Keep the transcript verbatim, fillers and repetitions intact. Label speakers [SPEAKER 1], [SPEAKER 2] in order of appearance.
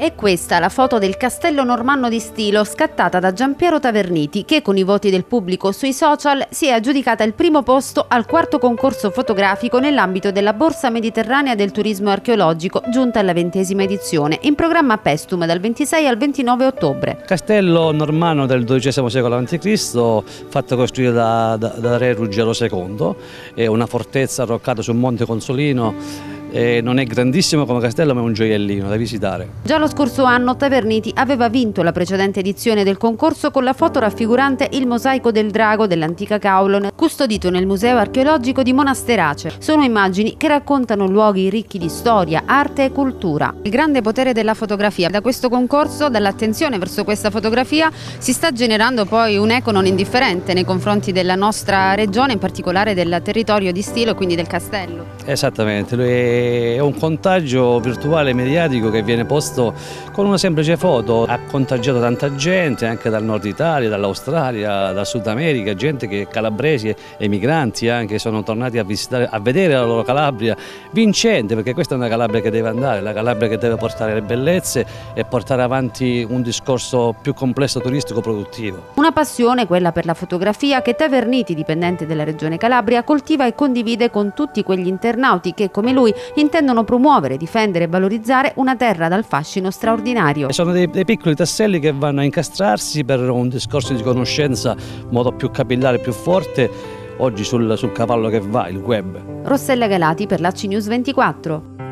[SPEAKER 1] È questa la foto del castello normanno di Stilo scattata da Giampiero Taverniti, che con i voti del pubblico sui social si è aggiudicata il primo posto al quarto concorso fotografico nell'ambito della Borsa Mediterranea del Turismo Archeologico, giunta alla ventesima edizione, in programma a Paestum dal ventisei al ventinove ottobre.
[SPEAKER 2] Castello normanno del dodicesimo secolo avanti Cristo, fatto costruire da, da, da re Ruggero secondo, è una fortezza arroccata sul Monte Consolino. E non è grandissimo come castello, ma è un gioiellino da visitare.
[SPEAKER 1] Già lo scorso anno Taverniti aveva vinto la precedente edizione del concorso con la foto raffigurante il mosaico del drago dell'antica Caulon, custodito nel Museo Archeologico di Monasterace. Sono immagini che raccontano luoghi ricchi di storia, arte e cultura. Il grande potere della fotografia. Da questo concorso, dall'attenzione verso questa fotografia, si sta generando poi un eco non indifferente nei confronti della nostra regione, in particolare del territorio di Stilo e quindi del castello.
[SPEAKER 2] Esattamente, lui è è un contagio virtuale mediatico che viene posto con una semplice foto. Ha contagiato tanta gente anche dal nord Italia, dall'Australia, dal Sud America, gente che calabresi e migranti anche sono tornati a visitare, a vedere la loro Calabria vincente, perché questa è una Calabria che deve andare, la Calabria che deve portare le bellezze e portare avanti un discorso più complesso turistico produttivo.
[SPEAKER 1] Una passione, quella per la fotografia, che Taverniti, dipendente della regione Calabria, coltiva e condivide con tutti quegli internauti che, come lui, intendono promuovere, difendere e valorizzare una terra dal fascino straordinario.
[SPEAKER 2] Sono dei, dei piccoli tasselli che vanno a incastrarsi per un discorso di conoscenza in modo più capillare, più forte, oggi sul, sul cavallo che va, il web.
[SPEAKER 1] Rossella Galati per l'A C I News ventiquattro.